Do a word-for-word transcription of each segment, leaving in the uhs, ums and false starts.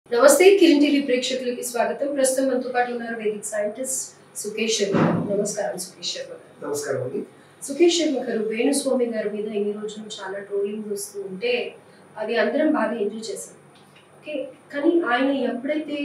నమస్తే కిరణ్ టీవీ ప్రేక్షకులకి స్వాగతం. ప్రస్తుతం మనతో పాటు ఉన్నారు వేదిక్ సైంటిస్ట్ సుకేష్ శర్మ. నమస్కారం సుకేష్ శర్మ. నమస్కారం అండి. సుకేష్ శర్మ గారు, వేణుస్వామి గారి మీద ఇన్ని రోజులు చాలా ట్రోలింగ్ వస్తూ ఉంటే అది అందరం బాగా ఎంజాయ్ చేశాం. ఓకే, కానీ ఆయన ఎప్పుడైతే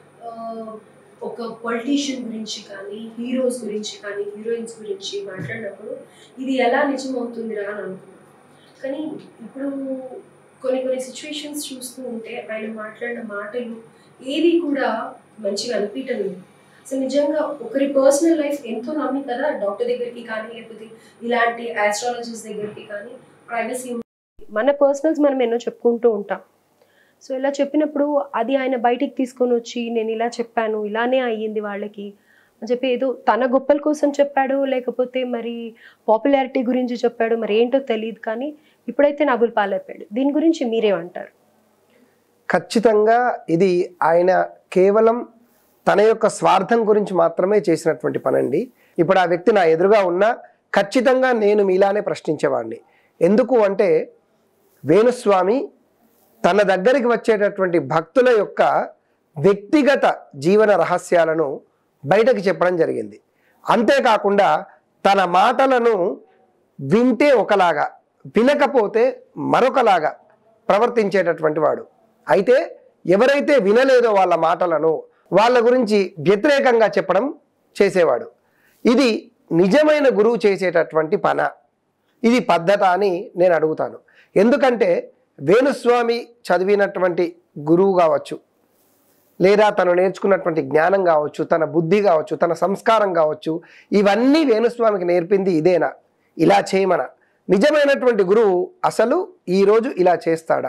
ఒక పొలిటీషియన్ గురించి కానీ హీరోస్ గురించి కానీ హీరోయిన్స్ గురించి మాట్లాడినప్పుడు ఇది ఎలా నిజం అవుతుందిరా అని అనుకున్నాను. కానీ ఇప్పుడు కొన్ని కొన్ని సిచ్యువేషన్స్ చూస్తూ ఉంటే ఆయన మాట్లాడిన మాటలు ఏది కూడా మంచిగా అనిపించడం లేదు. అసలు నిజంగా ఒకరి పర్సనల్ లైఫ్ ఎంతో నమ్మి కదా డాక్టర్ దగ్గరికి కానీ లేకపోతే ఇలాంటి ఆస్ట్రాలజిస్ట్ దగ్గరికి కానీ ప్రైవసీ మన పర్సనల్స్ మనం ఎన్నో చెప్పుకుంటూ ఉంటాం. సో ఇలా చెప్పినప్పుడు అది ఆయన బయటికి తీసుకొని వచ్చి నేను ఇలా చెప్పాను, ఇలానే అయ్యింది వాళ్ళకి అని చెప్పి ఏదో తన గొప్పల కోసం చెప్పాడు, లేకపోతే మరి పాపులారిటీ గురించి చెప్పాడు, మరి ఏంటో తెలియదు. కానీ ఇప్పుడైతే నవ్వులు పాలైపోయాడు. దీని గురించి మీరేమంటారు? ఖచ్చితంగా ఇది ఆయన కేవలం తన యొక్క స్వార్థం గురించి మాత్రమే చేసినటువంటి పనండి. ఇప్పుడు ఆ వ్యక్తి నా ఎదురుగా ఉన్నా ఖచ్చితంగా నేను మీలానే ప్రశ్నించేవాడిని. ఎందుకు అంటే వేణుస్వామి తన దగ్గరికి వచ్చేటటువంటి భక్తుల యొక్క వ్యక్తిగత జీవన రహస్యాలను బయటకు చెప్పడం జరిగింది. అంతేకాకుండా తన మాటలను వింటే ఒకలాగా వినకపోతే మరొకలాగా ప్రవర్తించేటటువంటి వాడు. అయితే ఎవరైతే వినలేదో వాళ్ళ మాటలను వాళ్ళ గురించి వ్యతిరేకంగా చెప్పడం చేసేవాడు. ఇది నిజమైన గురువు చేసేటటువంటి పన, ఇది పద్ధత అని నేను అడుగుతాను. ఎందుకంటే వేణుస్వామి చదివినటువంటి గురువు కావచ్చు, లేదా తను నేర్చుకున్నటువంటి జ్ఞానం కావచ్చు, తన బుద్ధి కావచ్చు, తన సంస్కారం కావచ్చు, ఇవన్నీ వేణుస్వామికి నేర్పింది ఇదేనా? ఇలా చేయమన నిజమైనటువంటి గురువు అసలు ఈరోజు ఇలా చేస్తాడా?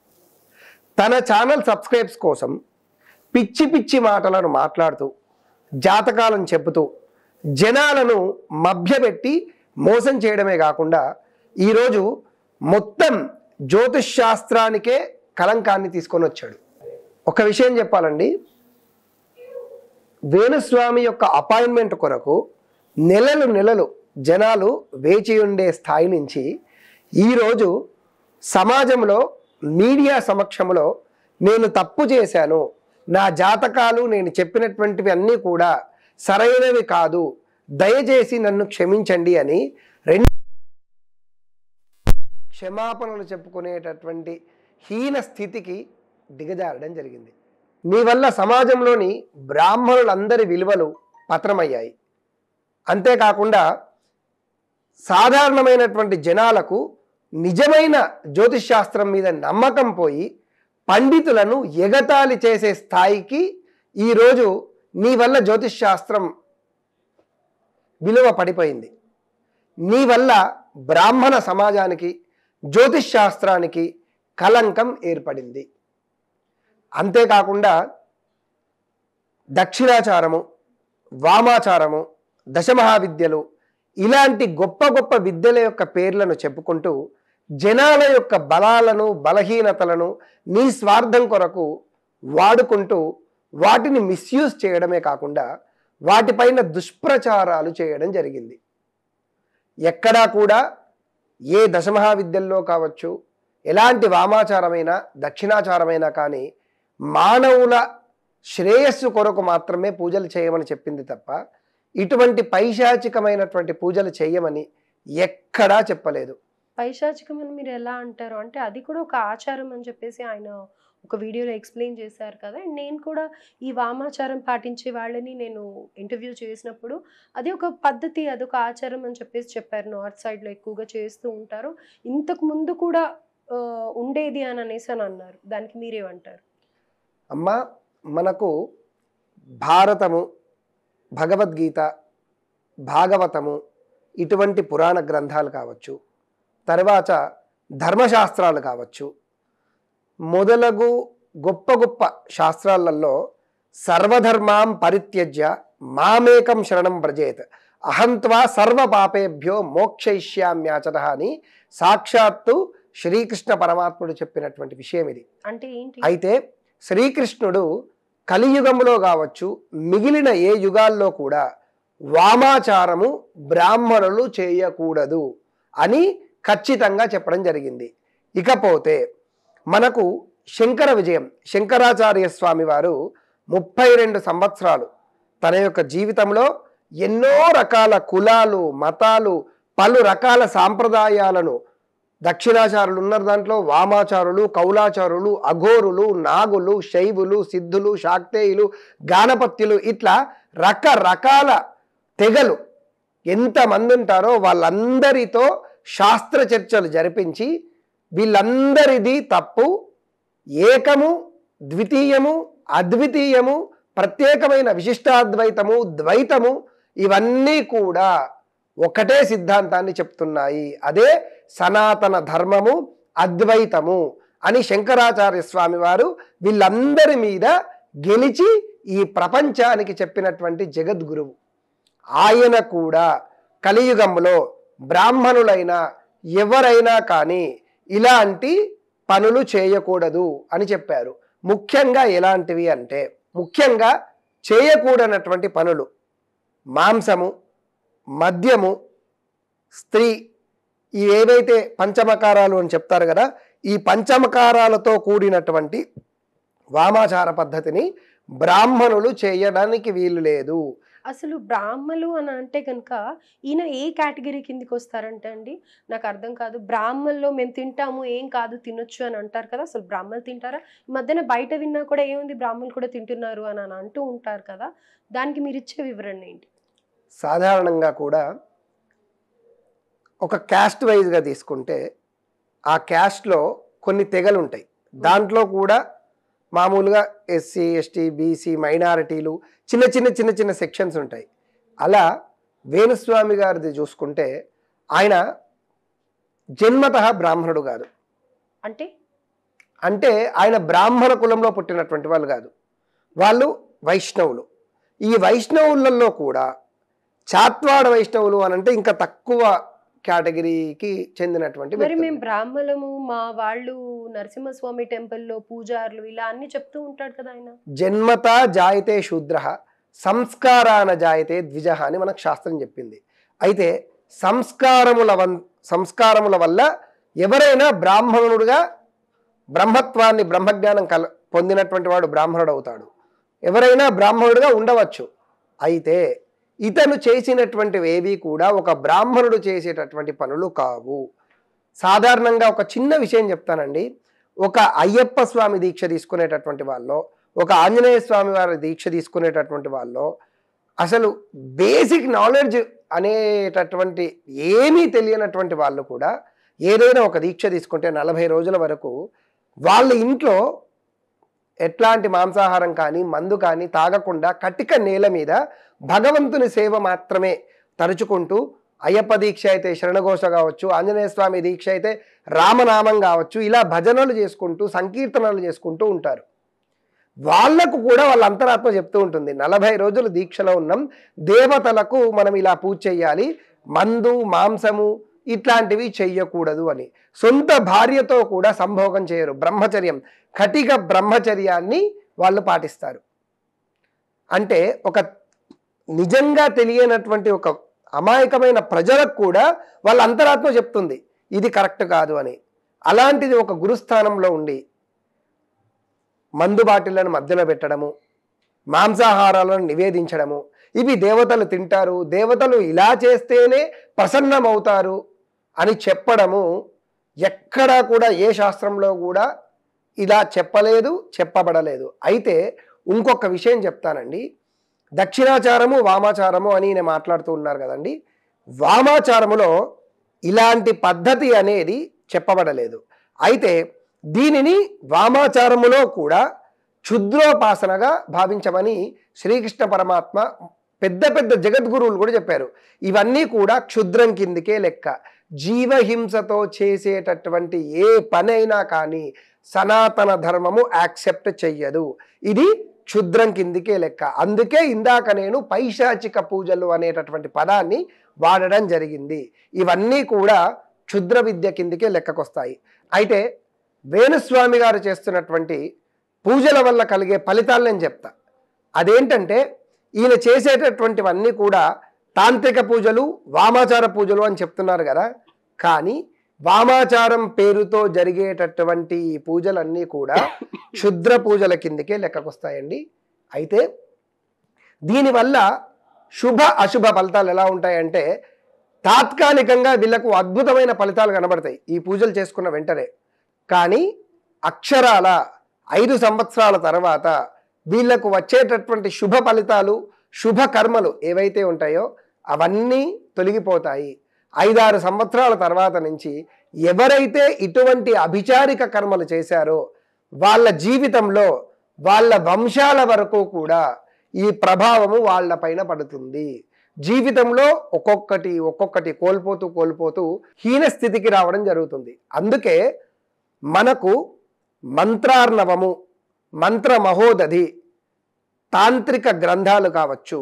తన ఛానల్ సబ్స్క్రైబ్స్ కోసం పిచ్చి పిచ్చి మాటలను మాట్లాడుతూ జాతకాలను చెబుతూ జనాలను మభ్యపెట్టి మోసం చేయడమే కాకుండా ఈరోజు మొత్తం జ్యోతిష్ శాస్త్రానికే కలంకాన్ని తీసుకొని వచ్చాడు. ఒక విషయం చెప్పాలండి, వేణుస్వామి యొక్క అపాయింట్మెంట్ కొరకు నెలలు నెలలు జనాలు వేచి ఉండే స్థాయి నుంచి ఈరోజు సమాజంలో మీడియా సమక్షంలో నేను తప్పు చేశాను, నా జాతకాలు నేను చెప్పినటువంటివి అన్నీ కూడా సరైనవి కాదు, దయచేసి నన్ను క్షమించండి అని రెండు క్షమాపణలు చెప్పుకునేటటువంటి హీన స్థితికి దిగజారడం జరిగింది. నీ వల్ల సమాజంలోని బ్రాహ్మణులందరి విలువలు పతనమయ్యాయి. అంతేకాకుండా సాధారణమైనటువంటి జనాలకు నిజమైన జ్యోతిష్ శాస్త్రం మీద నమ్మకం పోయి పండితులను ఎగతాళి చేసే స్థాయికి ఈరోజు నీ వల్ల జ్యోతిష్ శాస్త్రం విలువ పడిపోయింది. నీ వల్ల బ్రాహ్మణ సమాజానికి జ్యోతిష్ శాస్త్రానికి కలంకం ఏర్పడింది. అంతేకాకుండా దక్షిణాచారము, వామాచారము, దశమహావిద్యలు ఇలాంటి గొప్ప గొప్ప విద్యల యొక్క పేర్లను చెప్పుకుంటూ జనాల యొక్క బలాలను బలహీనతలను నీ స్వార్థం కొరకు వాడుకుంటూ వాటిని మిస్యూజ్ చేయడమే కాకుండా వాటిపైన దుష్ప్రచారాలు చేయడం జరిగింది. ఎక్కడా కూడా ఏ దశమహావిద్యల్లో కావచ్చు, ఎలాంటి వామాచారమైనా దక్షిణాచారమైనా కానీ మానవుల శ్రేయస్సు కొరకు మాత్రమే పూజలు చేయమని చెప్పింది తప్ప ఇటువంటి పైశాచికమైనటువంటి పూజలు చేయమని ఎక్కడా చెప్పలేదు. పైశాచికం అని మీరు ఎలా అంటారు అంటే అది కూడా ఒక ఆచారం అని చెప్పేసి ఆయన ఒక వీడియోలో ఎక్స్ప్లెయిన్ చేశారు కదా. అండ్ నేను కూడా ఈ వామాచారం పాటించే వాళ్ళని నేను ఇంటర్వ్యూ చేసినప్పుడు అది ఒక పద్ధతి, అదొక ఆచారం అని చెప్పేసి చెప్పారు. నార్త్ సైడ్లో ఎక్కువగా చేస్తూ ఉంటారు, ఇంతకు ముందు కూడా ఉండేది అని అనేసి అని అన్నారు. దానికి మీరేమంటారు? అమ్మ, మనకు భారతము, భగవద్గీత, భాగవతము ఇటువంటి పురాణ గ్రంథాలు కావచ్చు, తర్వాత ధర్మశాస్త్రాలు కావచ్చు, మొదలగు గొప్ప గొప్ప శాస్త్రాలలో సర్వధర్మాం పరిత్యజ్య మామేకం శరణం వ్రజేత్ అహంత్వా సర్వ పాపేభ్యో మోక్షయిష్యామ్యాచన అని సాక్షాత్తు శ్రీకృష్ణ పరమాత్ముడు చెప్పినటువంటి విషయం ఇది. అంటే ఏంటి? అయితే శ్రీకృష్ణుడు కలియుగంలో కావచ్చు మిగిలిన ఏ యుగాల్లో కూడా వామాచారము బ్రాహ్మణులు చేయకూడదు అని ఖచ్చితంగా చెప్పడం జరిగింది. ఇకపోతే మనకు శంకర విజయం శంకరాచార్య స్వామి వారు ముప్పై రెండు సంవత్సరాలు తన యొక్క జీవితంలో ఎన్నో రకాల కులాలు మతాలు పలు రకాల సాంప్రదాయాలను, దక్షిణాచారులు ఉన్నారు దాంట్లో, వామాచారులు, కౌలాచారులు, అఘోరులు, నాగులు, శైవులు, సిద్ధులు, శాక్తేయులు, గానపత్యులు, ఇట్లా రకరకాల తెగలు ఎంతమంది ఉంటారో వాళ్ళందరితో శాస్త్ర చర్చలు జరిపించి వీళ్ళందరిది తప్పు, ఏకము, ద్వితీయము, అద్వితీయము, ప్రత్యేకమైన విశిష్టాద్వైతము, ద్వైతము, ఇవన్నీ కూడా ఒకటే సిద్ధాంతాన్ని చెప్తున్నాయి. అదే సనాతన ధర్మము, అద్వైతము అని శంకరాచార్య స్వామి వారు వీళ్ళందరి మీద గెలిచి ఈ ప్రపంచానికి చెప్పినటువంటి జగద్గురువు. ఆయన కూడా కలియుగంలో బ్రాహ్మణులైన ఎవరైనా కానీ ఇలాంటి పనులు చేయకూడదు అని చెప్పారు. ముఖ్యంగా ఎలాంటివి అంటే, ముఖ్యంగా చేయకూడనటువంటి పనులు మాంసము, మద్యము, స్త్రీ, ఈ ఏవైతే పంచమకారాలు అని చెప్తారు కదా, ఈ పంచమకారాలతో కూడినటువంటి వామాచార పద్ధతిని బ్రాహ్మణులు చేయడానికి వీలు లేదు. అసలు బ్రాహ్మలు అని అంటే కనుక ఈయన ఏ కేటగిరీ కిందికి వస్తారంటే అండి, నాకు అర్థం కాదు. బ్రాహ్మణుల్లో మేము తింటాము, ఏం కాదు, తినొచ్చు అని అంటారు కదా, అసలు బ్రాహ్మణులు తింటారా? ఈ మధ్యన బయట విన్నా కూడా ఏముంది, బ్రాహ్మణులు కూడా తింటున్నారు అని అని అంటూ ఉంటారు కదా, దానికి మీరు ఇచ్చే వివరణ ఏంటి? సాధారణంగా కూడా ఒక క్యాస్ట్ వైజ్గా తీసుకుంటే ఆ క్యాస్ట్లో కొన్ని తెగలు ఉంటాయి. దాంట్లో కూడా మామూలుగా ఎస్సీ, ఎస్టీ, బీసీ, మైనారిటీలు, చిన్న చిన్న చిన్న చిన్న సెక్షన్స్ ఉంటాయి. అలా వేణుస్వామి గారిది చూసుకుంటే ఆయన జన్మతః బ్రాహ్మణుడు కాదు. అంటే అంటే ఆయన బ్రాహ్మణ కులంలో పుట్టినటువంటి వాళ్ళు కాదు, వాళ్ళు వైష్ణవులు. ఈ వైష్ణవులలో కూడా చాత్వాడ వైష్ణవులు అని అంటే ఇంకా తక్కువ కేటగిరీకి చెందినటువంటి. మరి మేము బ్రాహ్మణులము, మా వాళ్ళు నరసింహస్వామి టెంపుల్లో పూజారులు, ఇలా అన్ని చెప్తూ ఉంటాడు కదా ఆయన. జన్మత జాయతే శూద్ర సంస్కారాన జాయతే ద్విజ అని మనకు శాస్త్రం చెప్పింది. అయితే సంస్కారముల వన్ సంస్కారముల వల్ల ఎవరైనా బ్రాహ్మణుడుగా బ్రహ్మత్వాన్ని, బ్రహ్మజ్ఞానం కల పొందినటువంటి వాడు బ్రాహ్మణుడు అవుతాడు. ఎవరైనా బ్రాహ్మణుడుగా ఉండవచ్చు. అయితే ఇతను చేసినటువంటివి ఏవి కూడా ఒక బ్రాహ్మణుడు చేసేటటువంటి పనులు కావు. సాధారణంగా ఒక చిన్న విషయం చెప్తానండి. ఒక అయ్యప్ప స్వామి దీక్ష తీసుకునేటటువంటి వాళ్ళు, ఒక ఆంజనేయ స్వామి వారి దీక్ష తీసుకునేటటువంటి వాళ్ళు అసలు బేసిక్ నాలెడ్జ్ అనేటటువంటి ఏమీ తెలియనటువంటి వాళ్ళు కూడా ఏదైనా ఒక దీక్ష తీసుకుంటే నలభై రోజుల వరకు వాళ్ళ ఇంట్లో ఎట్లాంటి మాంసాహారం కానీ మందు కానీ తాగకుండా కటిక నేల మీద భగవంతుని సేవ మాత్రమే తరుచుకుంటూ, అయ్యప్ప దీక్ష అయితే శరణఘోష కావచ్చు, ఆంజనేయ స్వామి దీక్ష అయితే రామనామం కావచ్చు, ఇలా భజనలు చేసుకుంటూ సంకీర్తనలు చేసుకుంటూ ఉంటారు. వాళ్లకు కూడా వాళ్ళ అంతరాత్మ చెప్తూ ఉంటుంది, నలభై రోజులు దీక్షలో ఉన్నాం, దేవతలకు మనం ఇలా పూజ చేయాలి, మందు మాంసము ఇట్లాంటివి చెయ్యకూడదు అని. సొంత భార్యతో కూడా సంభోగం చేయరు. బ్రహ్మచర్యం, కటిక బ్రహ్మచర్యాన్ని వాళ్ళు పాటిస్తారు. అంటే ఒక నిజంగా తెలియనటువంటి ఒక అమాయకమైన ప్రజలకు కూడా వాళ్ళ అంతరాత్మ చెప్తుంది ఇది కరెక్ట్ కాదు అని. అలాంటిది ఒక గురుస్థానంలో ఉండి మందు బాటిళ్లను మధ్యలో పెట్టడము, మాంసాహారాలను నివేదించడము, ఇవి దేవతలు తింటారు, దేవతలు ఇలా చేస్తేనే ప్రసన్నమవుతారు అని చెప్పడము ఎక్కడా కూడా ఏ శాస్త్రంలో కూడా ఇలా చెప్పలేదు, చెప్పబడలేదు. అయితే ఇంకొక విషయం చెప్తానండి. దక్షిణాచారము వామాచారము అని నేను మాట్లాడుతూ ఉన్నారు కదండి. వామాచారములో ఇలాంటి పద్ధతి అనేది చెప్పబడలేదు. అయితే దీనిని వామాచారములో కూడా క్షుద్రోపాసనగా భావించమని శ్రీకృష్ణ పరమాత్మ పెద్ద పెద్ద జగద్గురువులు కూడా చెప్పారు. ఇవన్నీ కూడా క్షుద్రం కిందికే లెక్క. జీవహింసతో చేసేటటువంటి ఏ పనైనా కానీ సనాతన ధర్మము యాక్సెప్ట్ చెయ్యదు. ఇది క్షుద్రం కిందికే లెక్క. అందుకే ఇందాక నేను పైశాచిక పూజలు అనేటటువంటి పదాన్ని వాడడం జరిగింది. ఇవన్నీ కూడా క్షుద్ర విద్య కిందికే లెక్కకొస్తాయి. అయితే వేణుస్వామి గారు చేస్తున్నటువంటి పూజల వల్ల కలిగే ఫలితాలు నేను చెప్తా. అదేంటంటే ఈయన చేసేటటువంటివన్నీ కూడా తాంత్రిక పూజలు, వామాచార పూజలు అని చెప్తున్నారు కదా. కానీ వామాచారం పేరుతో జరిగేటటువంటి ఈ పూజలన్నీ కూడా క్షుద్ర పూజల కిందకే లెక్కకొస్తాయండి. అయితే దీనివల్ల శుభ అశుభ ఫలితాలు ఎలా ఉంటాయంటే తాత్కాలికంగా వీళ్ళకు అద్భుతమైన ఫలితాలు కనబడతాయి ఈ పూజలు చేసుకున్న వెంటనే. కానీ అక్షరాల ఐదు సంవత్సరాల తర్వాత వీళ్ళకు వచ్చేటటువంటి శుభ ఫలితాలు శుభ కర్మలు ఏవైతే ఉంటాయో అవన్నీ తొలగిపోతాయి. ఐదారు సంవత్సరాల తర్వాత నుంచి ఎవరైతే ఇటువంటి అభిచారిక కర్మలు చేశారో వాళ్ళ జీవితంలో వాళ్ళ వంశాల వరకు కూడా ఈ ప్రభావము వాళ్ళ పైన పడుతుంది. జీవితంలో ఒక్కొక్కటి ఒక్కొక్కటి కోల్పోతూ కోల్పోతూ హీన స్థితికి రావడం జరుగుతుంది. అందుకే మనకు మంత్రార్ణవము, మంత్ర మహోదధి, తాంత్రిక గ్రంథాలు కావచ్చు,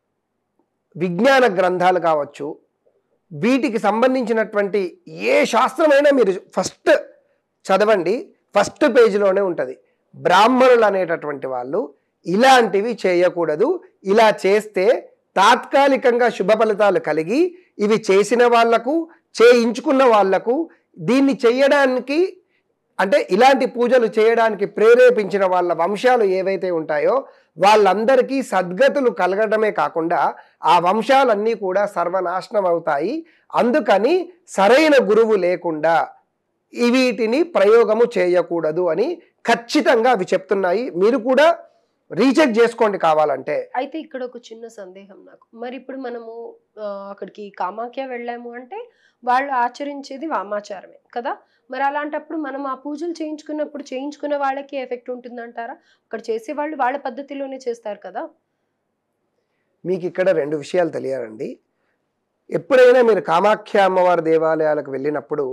విజ్ఞాన గ్రంథాలు కావచ్చు, వీటికి సంబంధించినటువంటి ఏ శాస్త్రమైనా మీరు ఫస్ట్ చదవండి, ఫస్ట్ పేజీలోనే ఉంటుంది. బ్రాహ్మణులు అనేటటువంటి వాళ్ళు ఇలాంటివి చేయకూడదు, ఇలా చేస్తే తాత్కాలికంగా శుభ ఫలితాలు కలిగి ఇవి చేసిన వాళ్లకు చేయించుకున్న వాళ్లకు దీన్ని చేయడానికి అంటే ఇలాంటి పూజలు చేయడానికి ప్రేరేపించిన వాళ్ళ వంశాలు ఏవైతే ఉంటాయో వాళ్ళందరికీ సద్గతులు కలగడమే కాకుండా ఆ వంశాలన్నీ కూడా సర్వనాశనం అవుతాయి. అందుకని సరైన గురువు లేకుండా వీటిని ప్రయోగము చేయకూడదు అని ఖచ్చితంగా అవి చెప్తున్నాయి. మీరు కూడా రీచెక్ చేసుకోండి కావాలంటే. అయితే ఇక్కడ ఒక చిన్న సందేహం నాకు. మరి ఇప్పుడు మనము అక్కడికి కామాఖ్య వెళ్ళాము అంటే వాళ్ళు ఆచరించేది వామాచారమే కదా. మరి అలాంటప్పుడు మనం ఆ పూజలు చేయించుకున్నప్పుడు చేయించుకున్న వాళ్ళకి ఎఫెక్ట్ ఉంటుందంటారా? అక్కడ చేసే వాళ్ళు వాళ్ళ పద్ధతిలోనే చేస్తారు కదా. మీకు ఇక్కడ రెండు విషయాలు తెలియాలండి. ఎప్పుడైనా మీరు కామాఖ్య అమ్మవారి దేవాలయాలకు వెళ్ళినప్పుడు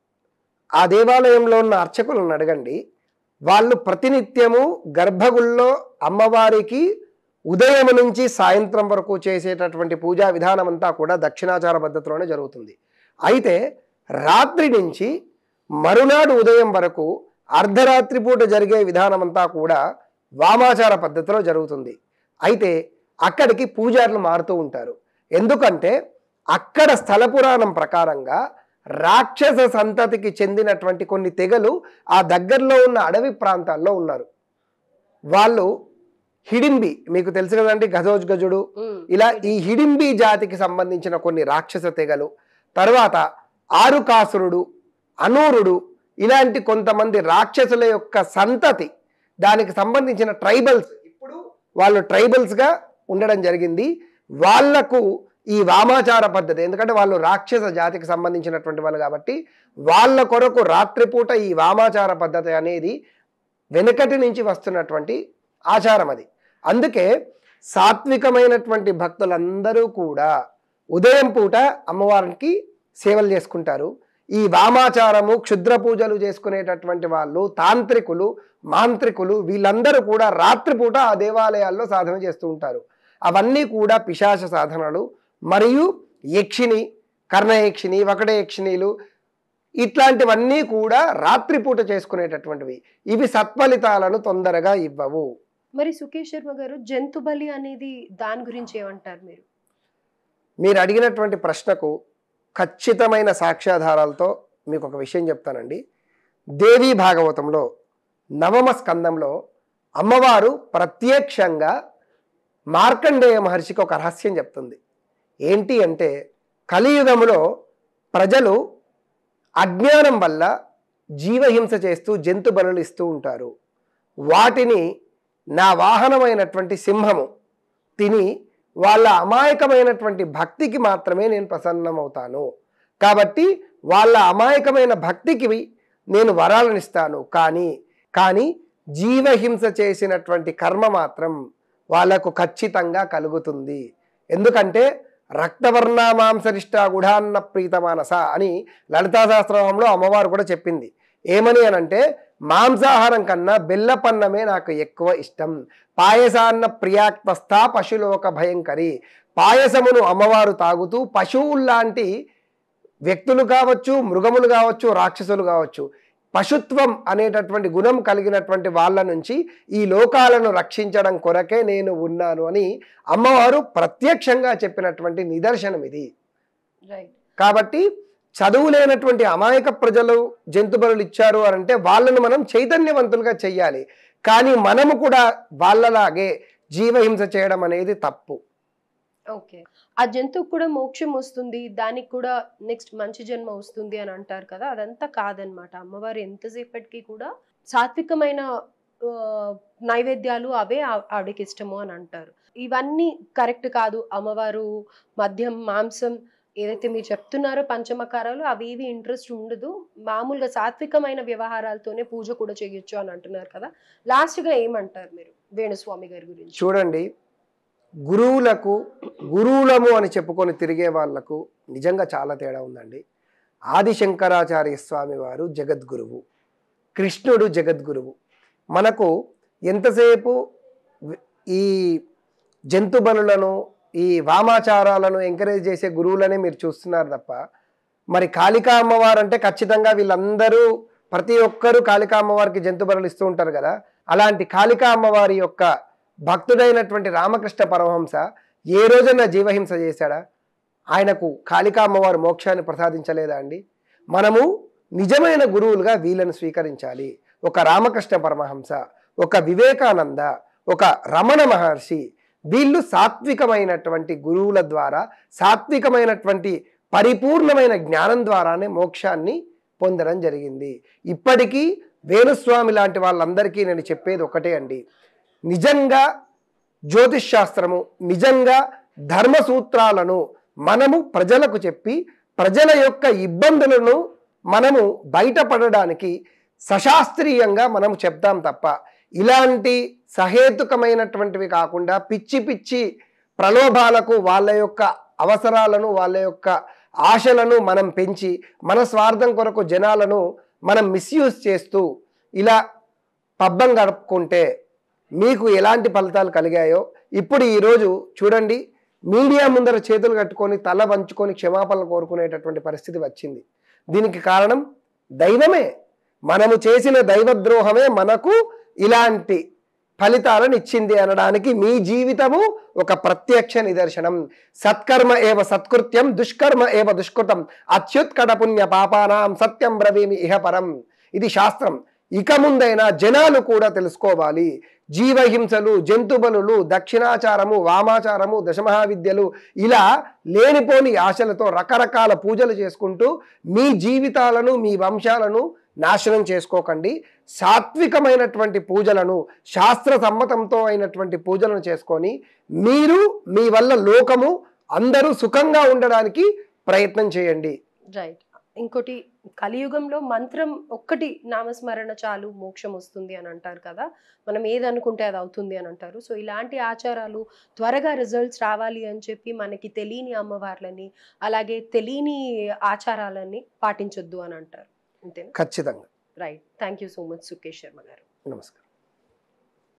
ఆ దేవాలయంలో ఉన్న అర్చకులను అడగండి. వాళ్ళు ప్రతినిత్యము గర్భగుడిలో అమ్మవారికి ఉదయం నుంచి సాయంత్రం వరకు చేసేటటువంటి పూజా విధానం అంతా కూడా దక్షిణాచార పద్ధతిలోనే జరుగుతుంది. అయితే రాత్రి నుంచి మరునాడు ఉదయం వరకు అర్ధరాత్రి పూట జరిగే విధానం అంతా కూడా వామాచార పద్ధతిలో జరుగుతుంది. అయితే అక్కడికి పూజారులు మారుతూ ఉంటారు. ఎందుకంటే అక్కడ స్థల పురాణం ప్రకారంగా రాక్షస సంతతికి చెందినటువంటి కొన్ని తెగలు ఆ దగ్గరలో ఉన్న అడవి ప్రాంతాల్లో ఉన్నారు. వాళ్ళు హిడింబి, మీకు తెలుసు కదండి, గజోజ్ గజుడు, ఇలా ఈ హిడింబి జాతికి సంబంధించిన కొన్ని రాక్షస తెగలు, తర్వాత ఆరుకాసురుడు, అనూరుడు, ఇలాంటి కొంతమంది రాక్షసుల యొక్క సంతతి, దానికి సంబంధించిన ట్రైబల్స్ ఇప్పుడు వాళ్ళు ట్రైబల్స్గా ఉండడం జరిగింది. వాళ్లకు ఈ వామాచార పద్ధతి, ఎందుకంటే వాళ్ళు రాక్షస జాతికి సంబంధించినటువంటి వాళ్ళు కాబట్టి వాళ్ళ కొరకు రాత్రిపూట ఈ వామాచార పద్ధతి అనేది వెనుకటి నుంచి వస్తున్నటువంటి ఆచారం అది. అందుకే సాత్వికమైనటువంటి భక్తులందరూ కూడా ఉదయం పూట అమ్మవారికి సేవలు చేసుకుంటారు. ఈ వామాచారము క్షుద్ర పూజలు చేసుకునేటటువంటి వాళ్ళు తాంత్రికులు, మాంత్రికులు, వీళ్ళందరూ కూడా రాత్రిపూట ఆ దేవాలయాల్లో సాధన చేస్తూ ఉంటారు. అవన్నీ కూడా పిశాచ సాధనలు మరియు యక్షిణి, కర్ణయక్షిణి, వకట యక్షిణీలు, ఇట్లాంటివన్నీ కూడా రాత్రిపూట చేసుకునేటటువంటివి. ఇవి సత్ఫలితాలను తొందరగా ఇవ్వవు. మరి సుకేష్ శర్మ గారు, జంతు బలి అనేది దాని గురించి ఏమంటారు మీరు? మీరు అడిగినటువంటి ప్రశ్నకు ఖచ్చితమైన సాక్ష్యాధారాలతో మీకు ఒక విషయం చెప్తానండి. దేవీ భాగవతంలో నవమ స్కందంలో అమ్మవారు ప్రత్యక్షంగా మార్కండేయ మహర్షికి ఒక రహస్యం చెప్తుంది. ఏంటి అంటే, కలియుగంలో ప్రజలు అజ్ఞానం వల్ల జీవహింస చేస్తూ జంతు బలులు ఇస్తూ ఉంటారు. వాటిని నా వాహనమైనటువంటి సింహము తిని వాళ్ళ అమాయకమైనటువంటి భక్తికి మాత్రమే నేను ప్రసన్నమవుతాను. కాబట్టి వాళ్ళ అమాయకమైన భక్తికి నేను వరాలను ఇస్తాను. కానీ కానీ జీవహింస చేసినటువంటి కర్మ మాత్రం వాళ్ళకు ఖచ్చితంగా కలుగుతుంది. ఎందుకంటే రక్తవర్ణ మాంసరిష్ట గుఢాన్న ప్రీతమానస అని లలితా సహస్రనామంలో అమ్మవారు కూడా చెప్పింది. ఏమని అనంటే, మాంసాహారం కన్నా బెల్లపన్నమే నాకు ఎక్కువ ఇష్టం. పాయసాన్న ప్రియాక్తస్థ పశులోక భయంకరి. పాయసమును అమ్మవారు తాగుతూ పశువుల్లాంటి వ్యక్తులు కావచ్చు, మృగములు కావచ్చు, రాక్షసులు కావచ్చు, పశుత్వం అనేటటువంటి గుణం కలిగినటువంటి వాళ్ళ నుంచి ఈ లోకాలను రక్షించడం కొరకే నేను ఉన్నాను అని అమ్మవారు ప్రత్యక్షంగా చెప్పినటువంటి నిదర్శనం ఇది. కాబట్టి చదువు లేనటువంటి అమాయక ప్రజలు జంతు బలులు ఇచ్చారు అని అంటే వాళ్ళను మనం చైతన్యవంతులుగా చెయ్యాలి. కానీ మనము కూడా వాళ్ళలాగే జీవహింస చేయడం అనేది తప్పు. ఓకే. ఆ జంతువుకు కూడా మోక్షం వస్తుంది, దానికి కూడా నెక్స్ట్ మంచి జన్మ వస్తుంది అని అంటారు కదా, అదంతా కాదనమాట. అమ్మవారు ఎంతసేపటికి కూడా సాత్వికమైన నైవేద్యాలు అవే ఆవిడకి ఇష్టము అని అంటారు. ఇవన్నీ కరెక్ట్ కాదు. అమ్మవారు మద్యం, మాంసం ఏదైతే మీరు చెప్తున్నారో పంచమకారాలు అవేవి ఇంట్రెస్ట్ ఉండదు, మామూలుగా సాత్వికమైన వ్యవహారాలతోనే పూజ కూడా చేయొచ్చు అని అంటున్నారు కదా. లాస్ట్ గా ఏమంటారు మీరు వేణుస్వామి గారి గురించి? చూడండి, గురువులకు గురువులము అని చెప్పుకొని తిరిగే వాళ్లకు నిజంగా చాలా తేడా ఉందండి. ఆదిశంకరాచార్య స్వామి వారు జగద్గురువు, కృష్ణుడు జగద్గురువు. మనకు ఎంతసేపు ఈ జంతు బలులను, ఈ వామాచారాలను ఎంకరేజ్ చేసే గురువులనే మీరు చూస్తున్నారు తప్ప, మరి కాళికా అమ్మవారు అంటే ఖచ్చితంగా వీళ్ళందరూ ప్రతి ఒక్కరూ కాళికా అమ్మవారికి జంతు బలులు ఇస్తూ ఉంటారు కదా. అలాంటి కాళికా అమ్మవారి యొక్క భక్తుడైనటువంటి రామకృష్ణ పరమహంస ఏ రోజైనా జీవహింస చేశాడా? ఆయనకు కాళికా అమ్మవారు మోక్షాన్ని ప్రసాదించలేదా అండి? మనము నిజమైన గురువులుగా వీళ్ళను స్వీకరించాలి. ఒక రామకృష్ణ పరమహంస, ఒక వివేకానంద, ఒక రమణ మహర్షి, వీళ్ళు సాత్వికమైనటువంటి గురువుల ద్వారా, సాత్వికమైనటువంటి పరిపూర్ణమైన జ్ఞానం ద్వారానే మోక్షాన్ని పొందడం జరిగింది. ఇప్పటికీ వేణుస్వామి లాంటి వాళ్ళందరికీ నేను చెప్పేది ఒకటే అండి, నిజంగా జ్యోతిష్ శాస్త్రము, నిజంగా ధర్మ సూత్రాలను మనము ప్రజలకు చెప్పి ప్రజల యొక్క ఇబ్బందులను మనము బయటపడడానికి సశాస్త్రీయంగా మనము చెప్తాం తప్ప, ఇలాంటి సహేతుకమైనటువంటివి కాకుండా పిచ్చి పిచ్చి ప్రలోభాలకు వాళ్ళ యొక్క అవసరాలను, వాళ్ళ యొక్క ఆశలను మనం పెంచి మన స్వార్థం కొరకు జనాలను మనం మిస్యూజ్ చేస్తూ ఇలా పబ్బం గడుపుకుంటే మీకు ఎలాంటి ఫలితాలు కలిగాయో ఇప్పుడు ఈరోజు చూడండి. మీడియా ముందర చేతులు కట్టుకొని తల వంచుకొని క్షమాపణలు కోరుకునేటటువంటి పరిస్థితి వచ్చింది. దీనికి కారణం దైవమే. మనము చేసిన దైవద్రోహమే మనకు ఇలాంటి ఫలితాలను ఇచ్చింది అనడానికి మీ జీవితము ఒక ప్రత్యక్ష నిదర్శనం. సత్కర్మ ఏవ సత్కృత్యం, దుష్కర్మ ఏవ దుష్కృతం, అత్యుత్కట పుణ్య పాపానాం సత్యం బ్రవీమి ఇహపరం. ఇది శాస్త్రం. ఇక ముందైనా జనాలు కూడా తెలుసుకోవాలి. జీవహింసలు, జంతుబలులు, దక్షిణాచారము, వామాచారము, దశమహావిద్యలు, ఇలా లేనిపోని ఆశలతో రకరకాల పూజలు చేసుకుంటూ మీ జీవితాలను, మీ వంశాలను నాశనం చేసుకోకండి. సాత్వికమైనటువంటి పూజలను, శాస్త్ర సమ్మతంతో అయినటువంటి పూజలను చేసుకొని మీరు మీ వల్ల లోకము అందరూ సుఖంగా ఉండడానికి ప్రయత్నం చేయండి. రైట్. ఇంకోటి, కలియుగంలో మంత్రం ఒక్కటి నామస్మరణ చాలు మోక్షం వస్తుంది అని అంటారు కదా, మనం ఏది అనుకుంటే అది అవుతుంది అని అంటారు. సో ఇలాంటి ఆచారాలు త్వరగా రిజల్ట్స్ రావాలి అని చెప్పి మనకి తెలియని అమ్మవార్లని, అలాగే తెలియని ఆచారాలని పాటించొద్దు అని అంటారు, అంతేనా? ఖచ్చితంగా. Right. Thank you so much Sukesh Sharma garu. నమస్కారం.